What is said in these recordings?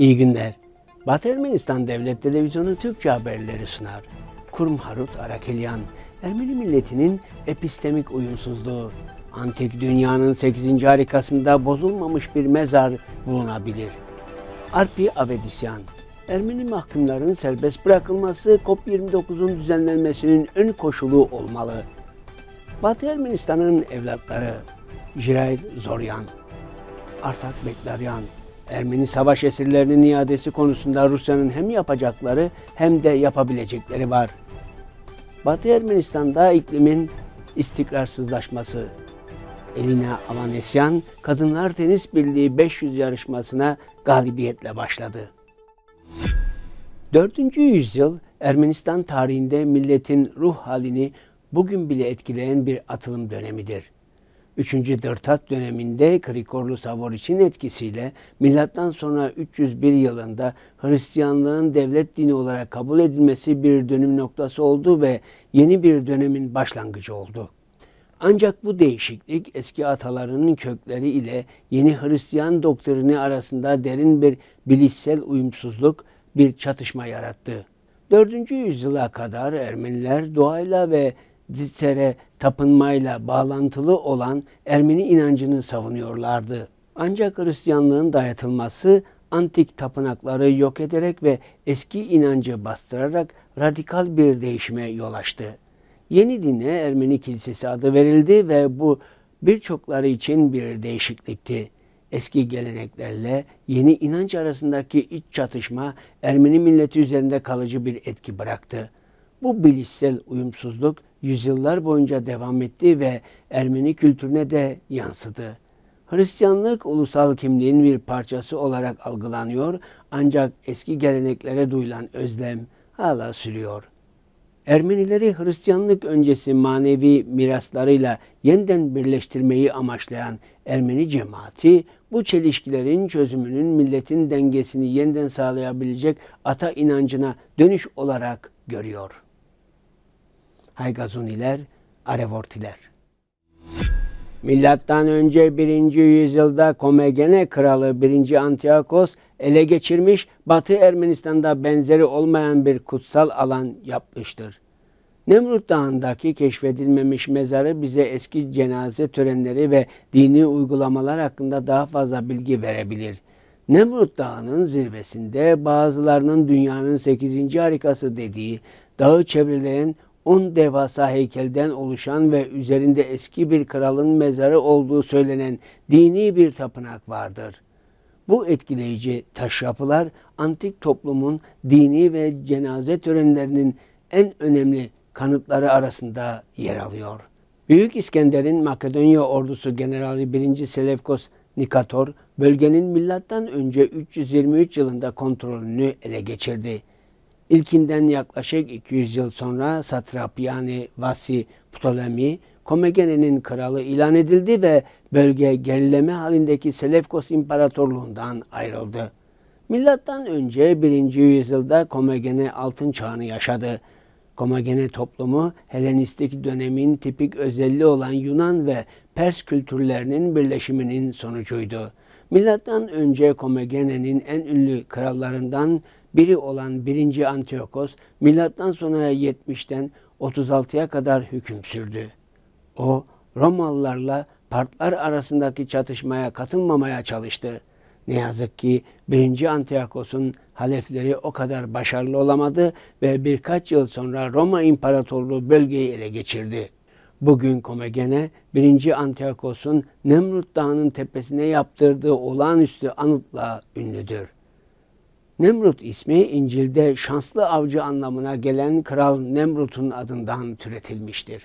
İyi günler. Batı Ermenistan Devlet Televizyonu Türkçe haberleri sunar. Kurum Harut Arakelyan, Ermeni milletinin epistemik uyumsuzluğu. Antik dünyanın 8. harikasında bozulmamış bir mezar bulunabilir. Arpi Avedisyan, Ermeni mahkumların serbest bırakılması COP29'un düzenlenmesinin ön koşulu olmalı. Batı Ermenistan'ın evlatları Jirail Zoryan, Artak Beklaryan, Ermeni savaş esirlerinin iadesi konusunda Rusya'nın hem yapacakları hem de yapabilecekleri var. Batı Ermenistan'da iklimin istikrarsızlaşması. Elina Avanesyan, Kadınlar Tenis Birliği 500 yarışmasına galibiyetle başladı. 4. yüzyıl Ermenistan tarihinde milletin ruh halini bugün bile etkileyen bir atılım dönemidir. 3. Dırtat döneminde Krikorlu Savoriç'in etkisiyle milattan sonra 301 yılında Hristiyanlığın devlet dini olarak kabul edilmesi bir dönüm noktası oldu ve yeni bir dönemin başlangıcı oldu. Ancak bu değişiklik eski atalarının kökleri ile yeni Hristiyan doktrini arasında derin bir bilişsel uyumsuzluk, bir çatışma yarattı. 4. yüzyıla kadar Ermeniler doğayla ve Zitzer'e tapınmayla bağlantılı olan Ermeni inancını savunuyorlardı. Ancak Hristiyanlığın dayatılması antik tapınakları yok ederek ve eski inancı bastırarak radikal bir değişime yol açtı. Yeni dine Ermeni Kilisesi adı verildi ve bu birçokları için bir değişiklikti. Eski geleneklerle yeni inanç arasındaki iç çatışma Ermeni milleti üzerinde kalıcı bir etki bıraktı. Bu bilişsel uyumsuzluk yüzyıllar boyunca devam etti ve Ermeni kültürüne de yansıdı. Hristiyanlık ulusal kimliğin bir parçası olarak algılanıyor ancak eski geleneklere duyulan özlem hala sürüyor. Ermenileri Hristiyanlık öncesi manevi miraslarıyla yeniden birleştirmeyi amaçlayan Ermeni cemaati, bu çelişkilerin çözümünün milletin dengesini yeniden sağlayabilecek ata inancına dönüş olarak görüyor. Haygazuniler, Arevortiler. Milattan önce 1. yüzyılda Komagene kralı 1. Antiochos ele geçirmiş, Batı Ermenistan'da benzeri olmayan bir kutsal alan yapmıştır. Nemrut Dağı'ndaki keşfedilmemiş mezarı bize eski cenaze törenleri ve dini uygulamalar hakkında daha fazla bilgi verebilir. Nemrut Dağı'nın zirvesinde bazılarının dünyanın 8. harikası dediği, dağı çevreleyen 10 devasa heykelden oluşan ve üzerinde eski bir kralın mezarı olduğu söylenen dini bir tapınak vardır. Bu etkileyici taş yapılar antik toplumun dini ve cenaze törenlerinin en önemli kanıtları arasında yer alıyor. Büyük İskender'in Makedonya ordusu generali 1. Selevkos Nikator bölgenin milattan önce 323 yılında kontrolünü ele geçirdi. İlkinden yaklaşık 200 yıl sonra satrap yani Vasi Ptolemy, Komegene'nin kralı ilan edildi ve bölge gerileme halindeki Selevkos İmparatorluğundan ayrıldı. Milattan önce 1. yüzyılda Komagene altın çağını yaşadı. Komagene toplumu Helenistik dönemin tipik özelliği olan Yunan ve Pers kültürlerinin birleşiminin sonucuydu. Milattan önce Komagene'nin en ünlü krallarından biri olan 1. Antiochos, milattan sonra 70'ten 36'ya kadar hüküm sürdü. O, Romalılarla Partlar arasındaki çatışmaya katılmamaya çalıştı. Ne yazık ki 1. Antiochos'un halefleri o kadar başarılı olamadı ve birkaç yıl sonra Roma İmparatorluğu bölgeyi ele geçirdi. Bugün Komagene, 1. Antiochos'un Nemrut Dağı'nın tepesine yaptırdığı olağanüstü anıtla ünlüdür. Nemrut ismi İncil'de şanslı avcı anlamına gelen Kral Nemrut'un adından türetilmiştir.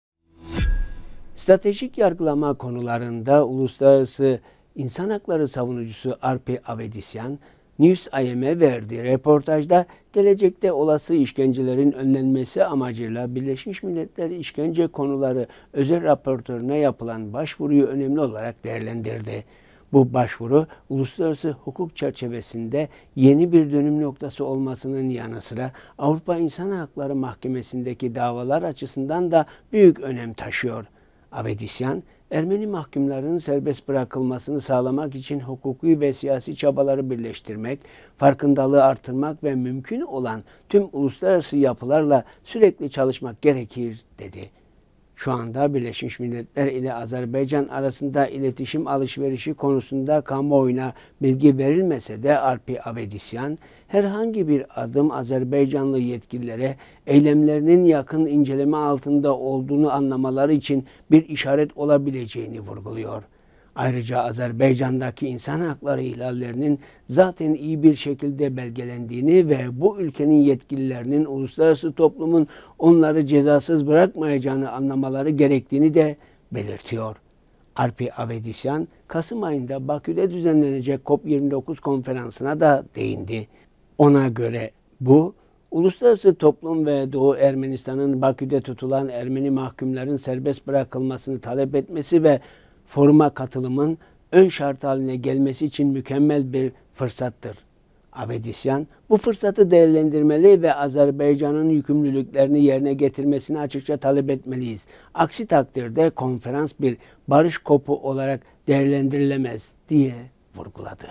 Stratejik yargılama konularında uluslararası insan hakları savunucusu Arpi Avedisyan, News IM'e verdiği röportajda gelecekte olası işkencelerin önlenmesi amacıyla Birleşmiş Milletler İşkence Konuları Özel Raportörüne yapılan başvuruyu önemli olarak değerlendirdi. Bu başvuru uluslararası hukuk çerçevesinde yeni bir dönüm noktası olmasının yanı sıra Avrupa İnsan Hakları Mahkemesi'ndeki davalar açısından da büyük önem taşıyor. Avedisyan, Ermeni mahkumların serbest bırakılmasını sağlamak için hukuki ve siyasi çabaları birleştirmek, farkındalığı artırmak ve mümkün olan tüm uluslararası yapılarla sürekli çalışmak gerekir, dedi. Şu anda Birleşmiş Milletler ile Azerbaycan arasında iletişim alışverişi konusunda kamuoyuna bilgi verilmese de Alpi Avedisyan, herhangi bir adım Azerbaycanlı yetkililere eylemlerinin yakın inceleme altında olduğunu anlamaları için bir işaret olabileceğini vurguluyor. Ayrıca Azerbaycan'daki insan hakları ihlallerinin zaten iyi bir şekilde belgelendiğini ve bu ülkenin yetkililerinin uluslararası toplumun onları cezasız bırakmayacağını anlamaları gerektiğini de belirtiyor. Alpi Avedisyan, Kasım ayında Bakü'de düzenlenecek COP29 konferansına da değindi. Ona göre bu, uluslararası toplum ve Doğu Ermenistan'ın Bakü'de tutulan Ermeni mahkumların serbest bırakılmasını talep etmesi ve foruma katılımın ön şart haline gelmesi için mükemmel bir fırsattır. Avedisyan, bu fırsatı değerlendirmeli ve Azerbaycan'ın yükümlülüklerini yerine getirmesini açıkça talep etmeliyiz. Aksi takdirde konferans bir barış kopu olarak değerlendirilemez diye vurguladı.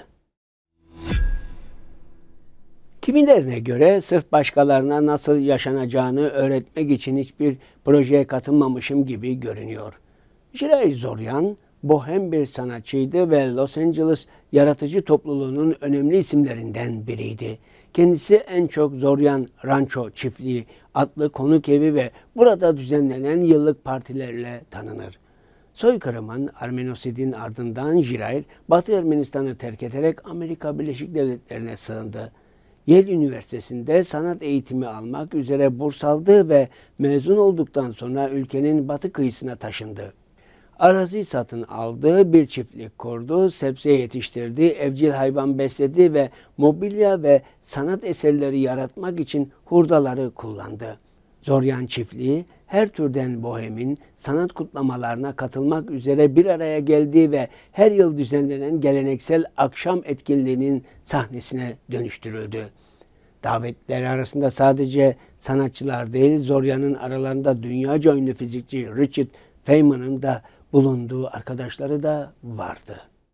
Kimilerine göre sırf başkalarına nasıl yaşanacağını öğretmek için hiçbir projeye katılmamışım gibi görünüyor. Jiray Zoryan, bohem bir sanatçıydı ve Los Angeles yaratıcı topluluğunun önemli isimlerinden biriydi. Kendisi en çok Zoryan Rancho Çiftliği adlı konuk evi ve burada düzenlenen yıllık partilerle tanınır. Soykırımın Armenosid'in ardından Jiray, Batı Ermenistan'ı terk ederek Amerika Birleşik Devletleri'ne sığındı. Yale Üniversitesi'nde sanat eğitimi almak üzere burs aldı ve mezun olduktan sonra ülkenin batı kıyısına taşındı. Arazi satın aldı, bir çiftlik kurdu, sebze yetiştirdi, evcil hayvan besledi ve mobilya ve sanat eserleri yaratmak için hurdaları kullandı. Zoryan çiftliği her türden bohemin sanat kutlamalarına katılmak üzere bir araya geldi ve her yıl düzenlenen geleneksel akşam etkinliğinin sahnesine dönüştürüldü. Davetler arasında sadece sanatçılar değil, Zoryan'ın aralarında dünyaca ünlü fizikçi Richard Feynman'ın da bulunduğu arkadaşları da vardı.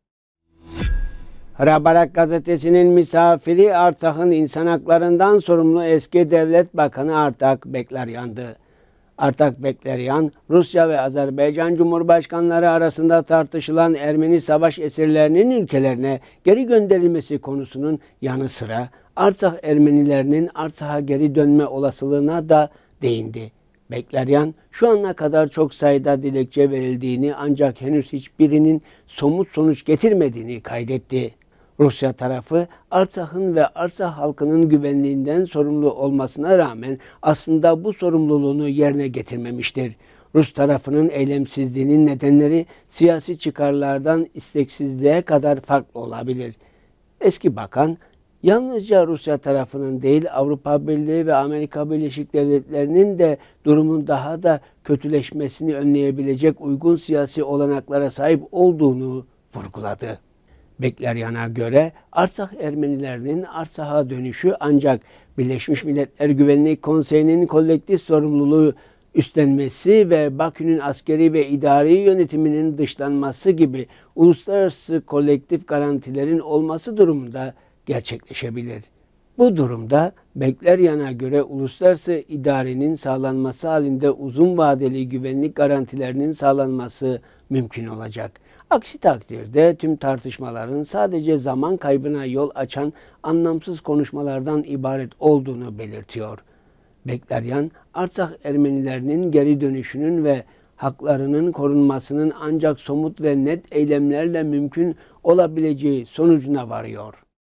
Hrabarak gazetesinin misafiri Artsak'ın insan haklarından sorumlu eski devlet bakanı Artak Bekleryan'dı. Artak Bekleryan, Rusya ve Azerbaycan Cumhurbaşkanları arasında tartışılan Ermeni savaş esirlerinin ülkelerine geri gönderilmesi konusunun yanı sıra Artsak Ermenilerinin Artsak'a geri dönme olasılığına da değindi. Bekleryan, şu ana kadar çok sayıda dilekçe verildiğini ancak henüz hiçbirinin somut sonuç getirmediğini kaydetti. Rusya tarafı Artsak'ın ve Artsak halkının güvenliğinden sorumlu olmasına rağmen aslında bu sorumluluğunu yerine getirmemiştir. Rus tarafının eylemsizliğinin nedenleri siyasi çıkarlardan isteksizliğe kadar farklı olabilir. Eski bakan, yalnızca Rusya tarafının değil Avrupa Birliği ve Amerika Birleşik Devletleri'nin de durumun daha da kötüleşmesini önleyebilecek uygun siyasi olanaklara sahip olduğunu vurguladı. Bekleryan'a göre Artsak Ermenilerinin Artsak'a dönüşü ancak Birleşmiş Milletler Güvenlik Konseyi'nin kolektif sorumluluğu üstlenmesi ve Bakü'nün askeri ve idari yönetiminin dışlanması gibi uluslararası kolektif garantilerin olması durumunda gerçekleşebilir. Bu durumda Bekleryan'a göre uluslararası idarenin sağlanması halinde uzun vadeli güvenlik garantilerinin sağlanması mümkün olacak. Aksi takdirde tüm tartışmaların sadece zaman kaybına yol açan anlamsız konuşmalardan ibaret olduğunu belirtiyor. Bekleryan, Artsak Ermenilerinin geri dönüşünün ve haklarının korunmasının ancak somut ve net eylemlerle mümkün olabileceği sonucuna varıyor.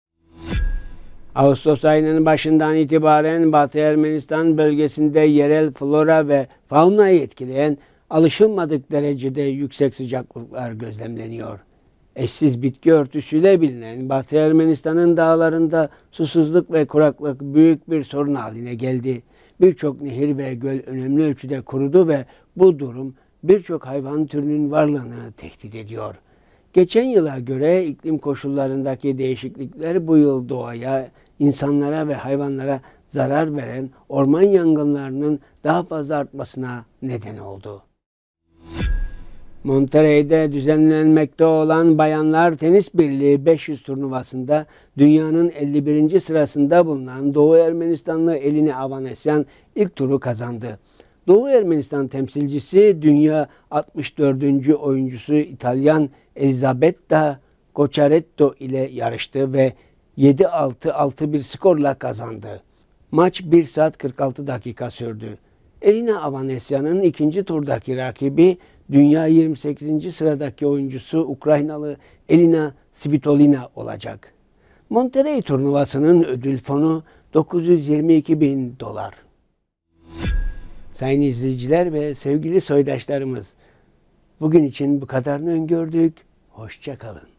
Ağustos ayının başından itibaren Batı Ermenistan bölgesinde yerel flora ve faunayı etkileyen alışılmadık derecede yüksek sıcaklıklar gözlemleniyor. Eşsiz bitki örtüsüyle bilinen Batı Ermenistan'ın dağlarında susuzluk ve kuraklık büyük bir sorun haline geldi. Birçok nehir ve göl önemli ölçüde kurudu ve bu durum birçok hayvan türünün varlığını tehdit ediyor. Geçen yıla göre iklim koşullarındaki değişiklikler bu yıl doğaya, insanlara ve hayvanlara zarar veren orman yangınlarının daha fazla artmasına neden oldu. Monterrey'de düzenlenmekte olan Bayanlar Tenis Birliği 500 turnuvasında dünyanın 51. sırasında bulunan Doğu Ermenistanlı Elina Avanesyan ilk turu kazandı. Doğu Ermenistan temsilcisi dünya 64. oyuncusu İtalyan Elisabetta Cocciaretto ile yarıştı ve 7-6-6-1 skorla kazandı. Maç 1 saat 46 dakika sürdü. Elina Avanesyan'ın ikinci turdaki rakibi dünya 28. sıradaki oyuncusu Ukraynalı Elina Svitolina olacak. Monterrey turnuvasının ödül fonu $922.000. Sayın izleyiciler ve sevgili soydaşlarımız, bugün için bu kadarını öngördük. Hoşça kalın.